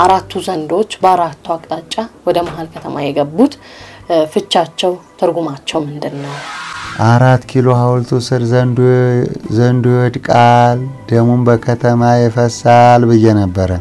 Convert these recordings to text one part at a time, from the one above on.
4ቱ ዘንዶዎች በ4ቱ አቅጣጫ ወደ መሃል ከተማ የገቡት ፍቻቸው ትርጉማቸው ምንድነው? 4 ኪሎ ሐውልቱ ስር ዘንዶ ይወድቃል ደሙን በከተማ ይፈሳል ብዬ ነበር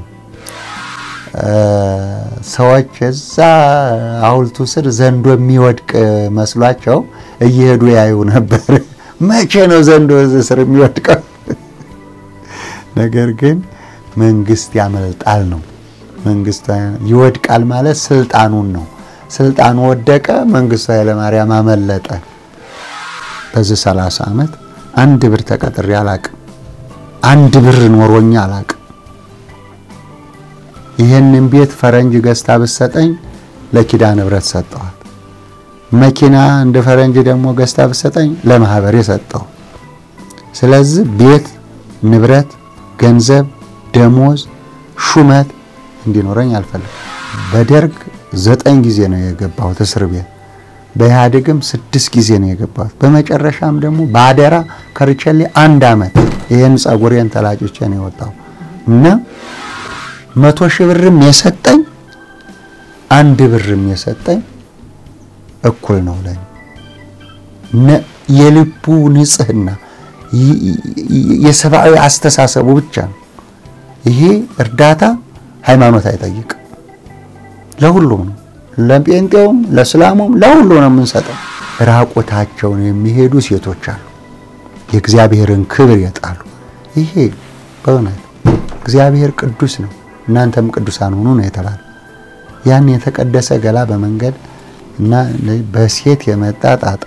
ሰዎች እዛ ሐውልቱ ስር ዘንዶ የሚወድቅ መስሏቸው እየሄዱ ያዩ ነበር መቼ ነው ዘንዶ ስር የሚወድቀው ነገር ግን መንግስት ያመልጣል ነው መንግስት ይወድቃል ማለት ስልጣኑን ነው ስልጣኑ ወደቀ መንግስቱ ኃይለ ማርያም አመለጠ በዚህ 30 አመት አንድ ብር ተቀጥሬ አላቅም አንድ ብር ኖሮኛ አላቅም ይሄንን ቤት ፈረንጅ ገስታ በሰጠኝ ለኪዳነ ንብረት ሰጠዋት መኪና እንደ ፈረንጅ ደግሞ ገስታ በሰጠኝ ለማህበር የሰጠው ስለዚህ ቤት ንብረት ገንዘብ ደሞዝ ሹመት እንዲኖረኝ አልፈልግም በደርግ 9 ጊዜ ነው የገባው እስር ቤት በኢህአዴግም 6 ጊዜ ነው የገባው በመጨረሻም ደግሞ ባደራ ከርቸሌ 1 አመት ይሄን ጻጉሬን ተላጭቼ ነው የወጣው እና 100,000 ብርም የሰጠኝ 1 ብርም የሰጠኝ እኩል ነው ለኔ የልቡ ንጽህና የሰባዊ አስተሳሰቡ ብቻ ይሄ እርዳታ ሃይማኖት አይጠይቅ ለሁሉም ነው ለጴንጤውም ለእስላሙም ለሁሉ ነው የምንሰጠው ራቆታቸውን የሚሄዱ ሴቶች አሉ የእግዚአብሔርን ክብር ያጣሉ ይሄ በእውነት እግዚአብሔር ቅዱስ ነው እናንተም ቅዱሳን ሁኑ ነው የተባለ ያን የተቀደሰ ገላ በመንገድ እና በሴት የመጣ ጣጣ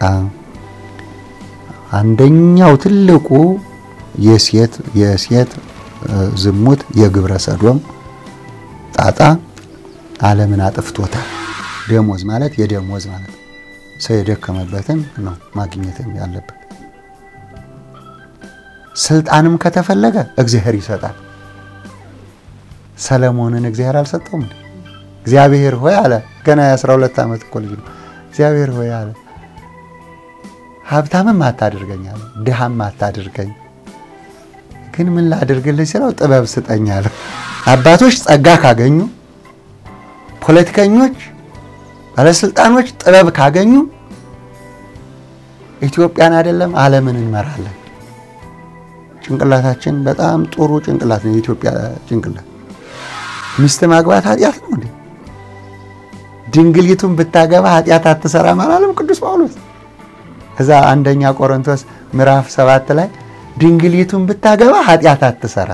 አንደኛው ትልቁ የሴት ዝሙት የግብረ ሰዶም ጣጣ ዓለምን አጥፍቶታል ደሞዝ ማለት የደሞዝ ማለት ሰው የደከመበትን ነው ማግኘት ያለበት ስልጣንም ከተፈለገ እግዚአብሔር ይሰጣል ሰለሞንን እግዚአብሔር አልሰጠውም እግዚአብሔር ሆይ አለ ገና 12 አመት እኮ ልጅ ነው እግዚአብሔር ሆይ አለ ሀብታምም አታድርገኝ አለ ድሃም አታድርገኝ ግን ምን ላድርግልህ ሲለው ጥበብ ስጠኝ አለ አባቶች ጸጋ ካገኙ ፖለቲከኞች ባለስልጣኖች ጥበብ ካገኙ ኢትዮጵያን አይደለም ዓለምን እንመራለን ጭንቅላታችን በጣም ጥሩ ጭንቅላት ነው ኢትዮጵያ ጭንቅላት ሚስት ማግባት ኃጢያት ነው እንዴ ድንግሊቱን ብታገባ ኃጢያት አትሰራ ማለት ቅዱስ ጳውሎስ እዛ አንደኛ ቆሮንቶስ ምዕራፍ 7 ላይ ድንግሊቱን ብታገባ ኃጢያት አትሰራ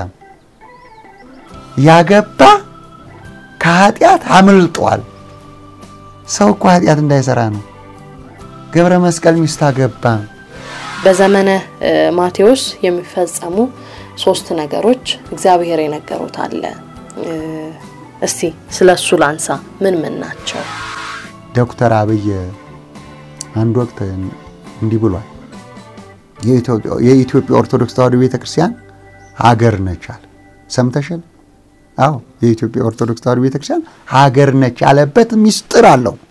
ያገባ ከኃጢያት አምልጧል ሰው እኮ ኃጢያት እንዳይሰራ ነው ገብረ መስቀል ሚስት አገባ በዘመነ ማቴዎስ የሚፈጸሙ 3 ነገሮች እግዚአብሔር የነገሩት አለ እስቲ ስለሱ ላንሳ ምን ናቸው ዶክተር አብይ አንድ ወቅት እንዲህ ብሏል የኢትዮጵያ ኦርቶዶክስ ተዋሕዶ ቤተክርስቲያን ሀገር ነች አለ ሰምተሻል አዎ የኢትዮጵያ ኦርቶዶክስ ተዋሕዶ ቤተክርስቲያን ሀገር ነች ያለበት ሚስጥር አለው